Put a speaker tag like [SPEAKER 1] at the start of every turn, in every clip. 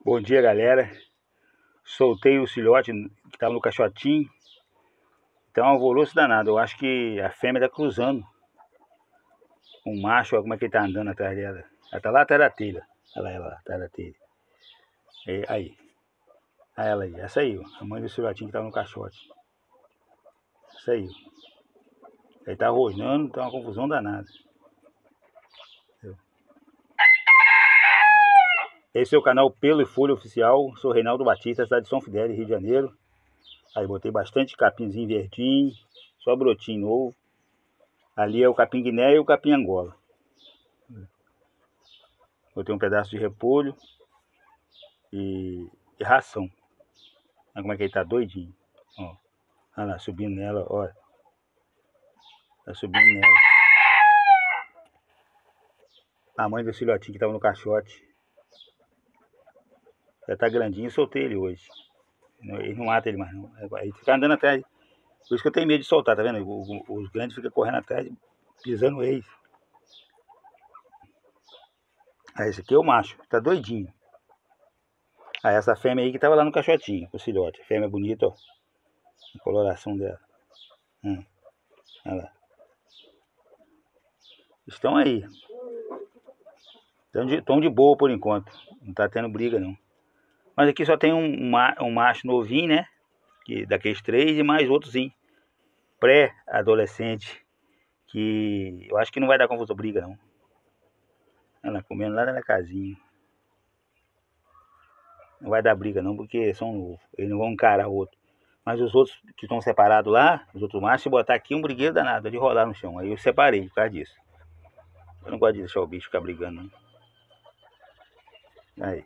[SPEAKER 1] Bom dia, galera. Soltei o filhote que estava no caixotinho. Então é um alvoroço danado. Eu acho que a fêmea está cruzando com o macho. Olha como é que ele está andando atrás dela. Ela está lá atrás da telha. Olha ela lá atrás da telha. Aí. Aí ela aí. Essa aí, ó. A mãe do filhotinho que estava no caixote. Essa aí. Ele está rosnando, tá uma confusão danada. Esse é o canal Pelo e Folha Oficial. Sou Reinaldo Batista, cidade de São Fidélis, Rio de Janeiro. Aí botei bastante capinzinho verdinho, só brotinho novo. Ali é o capim guiné e o capim angola. Botei um pedaço de repolho e ração. Olha como é que ele tá doidinho. Ó, olha lá, subindo nela, olha. Tá subindo nela. A mãe do filhotinho que tava no caixote. Já tá grandinho, soltei ele hoje. Ele não mata ele mais não. Ele fica andando atrás. Por isso que eu tenho medo de soltar, tá vendo? Os grandes ficam correndo atrás, pisando eles. Aí esse aqui é o macho, tá doidinho. Aí essa fêmea aí que tava lá no caixotinho, o filhote. Fêmea bonita, ó. A coloração dela. Olha lá. Estão aí. Estão de boa por enquanto. Não tá tendo briga não. Mas aqui só tem um macho novinho, né? Daqueles três e mais outros pré-adolescente. Que eu acho que não vai dar confusão briga não. Ela comendo lá na casinha. Não vai dar briga não, porque são novos. Eles não vão encarar o outro. Mas os outros que estão separados lá, os outros machos, se botar aqui um brigueiro danado, de rolar no chão. Aí eu separei por causa disso. Eu não gosto de deixar o bicho ficar brigando não. Aí.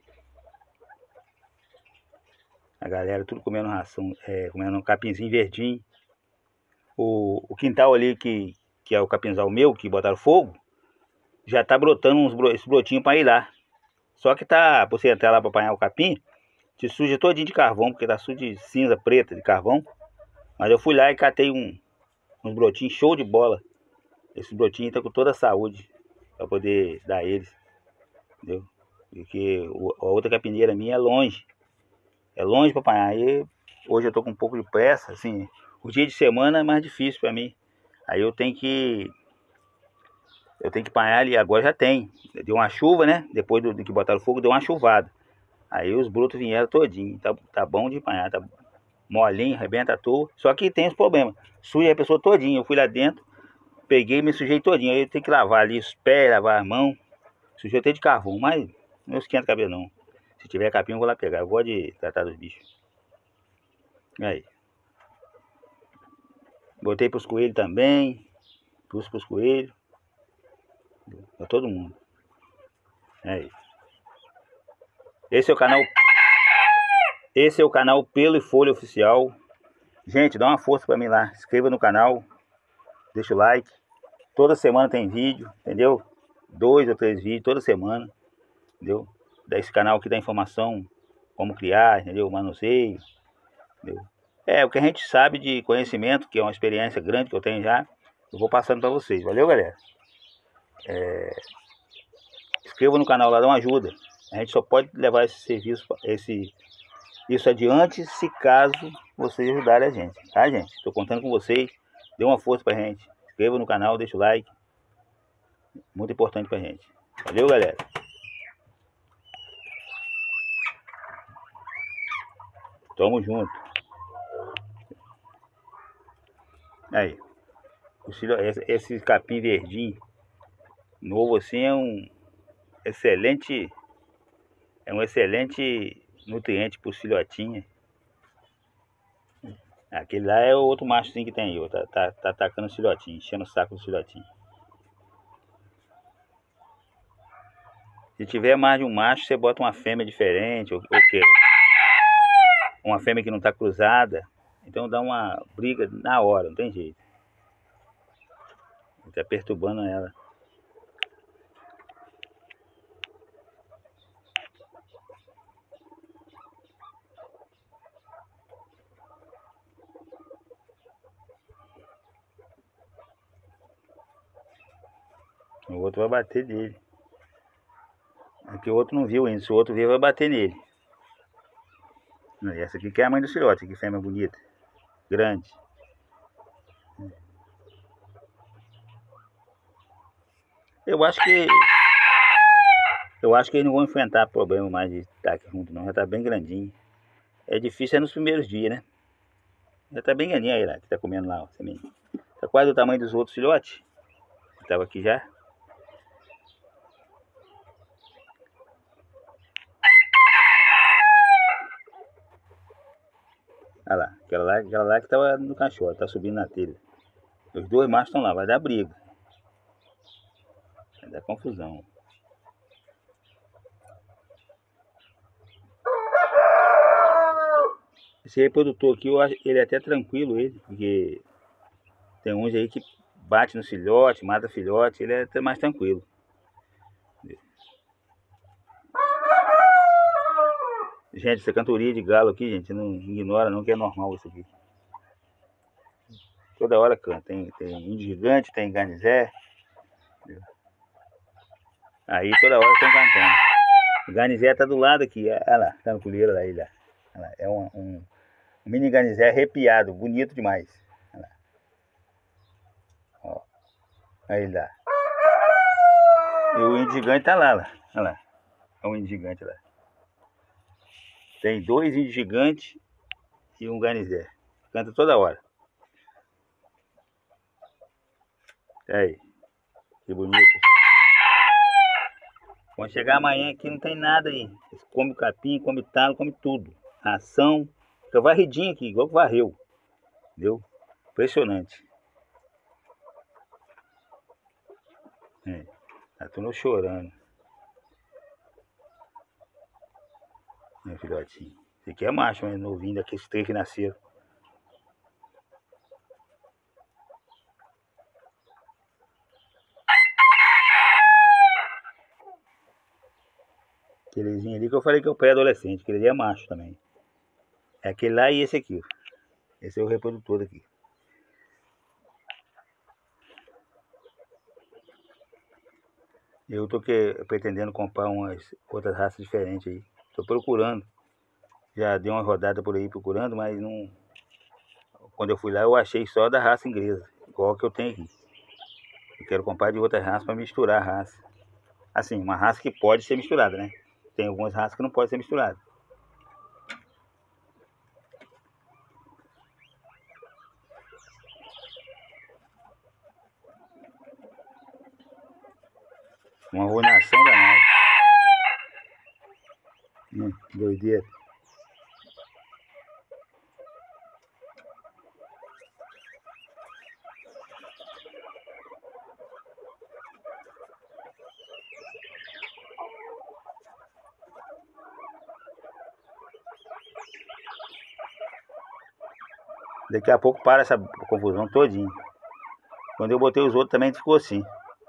[SPEAKER 1] A galera tudo comendo ração, comendo um capinzinho verdinho. O quintal ali que é o capinzal meu, que botaram fogo, já tá brotando esse brotinho para ir lá. Só que tá, pra você entrar lá para apanhar o capim, te suja todinho de carvão, porque tá sujo de cinza preta de carvão. Mas eu fui lá e catei uns brotinhos show de bola. Esse brotinho tá com toda a saúde para poder dar eles, entendeu? Porque a outra capineira minha é longe. É longe para apanhar. Aí hoje eu tô com um pouco de pressa, assim. O dia de semana é mais difícil para mim. Aí eu tenho que apanhar ali. Agora já tem. Deu uma chuva, né? Depois do que botaram fogo, deu uma chuvada. Aí os brutos vieram todinho. Tá bom de apanhar, tá molinho, arrebenta à toa. Só que tem os problemas. Suja a pessoa todinha. Eu fui lá dentro, peguei e me sujei todinho. Aí eu tenho que lavar ali os pés, lavar as mãos. Sujei até de carvão, mas não esquenta a cabeça não. Se tiver capim eu vou lá pegar. Eu gosto de tratar dos bichos. Aí. Botei pros coelhos também. Pros coelhos. Pra todo mundo. É isso. Esse é o canal Pelo e Folha Oficial. Gente, dá uma força pra mim lá. Se inscreva no canal. Deixa o like. Toda semana tem vídeo, entendeu? 2 ou 3 vídeos toda semana. Entendeu? Desse canal aqui dá informação. Como criar, entendeu? Manuseio. Entendeu? O que a gente sabe de conhecimento, que é uma experiência grande que eu tenho já. Eu vou passando pra vocês. Valeu, galera? Inscreva no canal lá, dá uma ajuda. A gente só pode levar esse serviço, isso adiante se caso vocês ajudarem a gente, tá, gente? Estou contando com vocês. Dê uma força pra gente. Inscreva no canal, deixa o like. Muito importante pra gente. Valeu, galera. Tamo junto. Aí. Esse capim verdinho novo assim é um excelente nutriente para os filhotinhos. Aquele lá é o outro machozinho que tem aí, tá atacando os filhotinhos, enchendo o saco dos filhotinhos. Se tiver mais de um macho, você bota uma fêmea diferente, ou que uma fêmea que não tá cruzada, então dá uma briga na hora, não tem jeito. Tá perturbando ela. O outro vai bater nele. Aqui o outro não viu ainda. Se o outro vir, vai bater nele. Essa aqui que é a mãe do filhote, que fêmea bonita, grande. Eu acho que eles não vão enfrentar problema mais de estar aqui junto não, já tá bem grandinho. É difícil nos primeiros dias, né? Já tá bem grandinho aí lá, que tá comendo lá, ó, semente. Tá quase do tamanho dos outros filhotes. Que tava aqui já. Olha lá, aquela lá que tava no cachorro, tá subindo na telha. Os dois machos estão lá, vai dar briga. Vai dar confusão. Esse reprodutor aqui, eu acho ele é até tranquilo, porque tem uns aí que bate no filhote, mata filhote, ele é até mais tranquilo. Gente, essa cantoria de galo aqui, gente, não ignora não, que é normal isso aqui. Toda hora canta, tem índio gigante, tem garnizé. Aí toda hora estão cantando. O garnizé tá do lado aqui, olha lá, tá no colheiro lá, ele lá. Olha lá, é um mini garnizé arrepiado, bonito demais. Olha lá. Ó, aí ele lá. E o índio gigante tá lá, olha lá. É um índio gigante lá. Tem dois índios gigantes e um garnizé. Canta toda hora. Aí, que bonito. Quando chegar amanhã aqui não tem nada aí. Eles comem capim, come talo, come tudo. Ração. Fica varridinho aqui, igual que varreu. Entendeu? Impressionante. É, tá tudo chorando. Meu filhotinho. Esse aqui é macho, mas novinho, daqueles três que nasceram. Aquelezinho ali que eu falei que é o pré-adolescente, aquele ali é macho também. É aquele lá e esse aqui. Esse é o reprodutor aqui. Eu tô pretendendo comprar umas outras raças diferentes aí. Tô procurando. Já dei uma rodada por aí procurando, mas não. Quando eu fui lá eu achei só da raça inglesa, igual que eu tenho aqui. Eu quero comprar de outras raças para misturar a raça. Assim, uma raça que pode ser misturada, né? Tem algumas raças que não podem ser misturadas. Uma arruinação danada. Doideira. Daqui a pouco para essa confusão todinha. Quando eu botei os outros também ficou assim.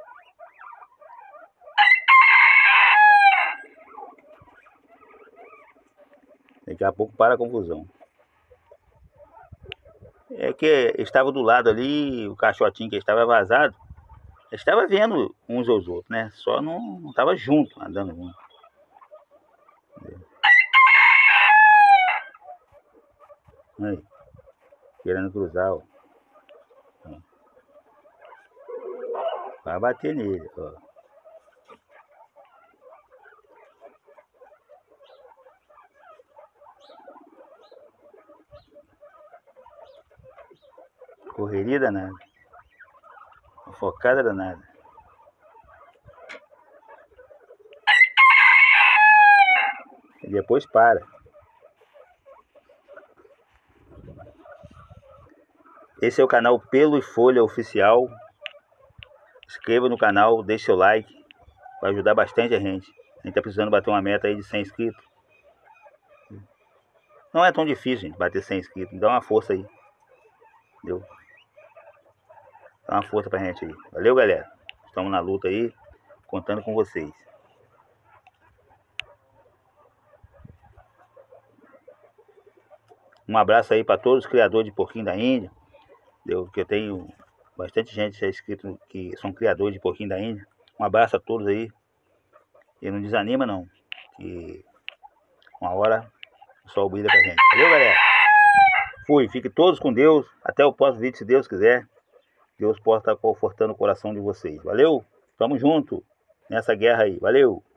[SPEAKER 1] Daqui a pouco para a confusão. É que estava do lado ali, o caixotinho que estava vazado, estava vendo uns aos outros, né? Só não estava junto, andando junto. Aí, querendo cruzar, ó. Vai bater nele, ó. Correria danada. Uma focada danada. E depois para. Esse é o canal Pelo e Folha Oficial. Inscreva no canal, deixe seu like. Vai ajudar bastante a gente. A gente tá precisando bater uma meta aí de 100 inscritos. Não é tão difícil, gente, bater 100 inscritos. Dá uma força aí. Entendeu? Dá uma força pra gente aí. Valeu, galera. Estamos na luta aí. Contando com vocês. Um abraço aí para todos os criadores de porquinho da Índia. Que eu tenho bastante gente já inscrito que são criadores de porquinho da Índia. Um abraço a todos aí. E não desanima não. Que uma hora o sol brilha pra gente. Valeu, galera? Fui, fiquem todos com Deus. Até o próximo vídeo, se Deus quiser. Deus possa estar confortando o coração de vocês. Valeu? Tamo junto nessa guerra aí. Valeu!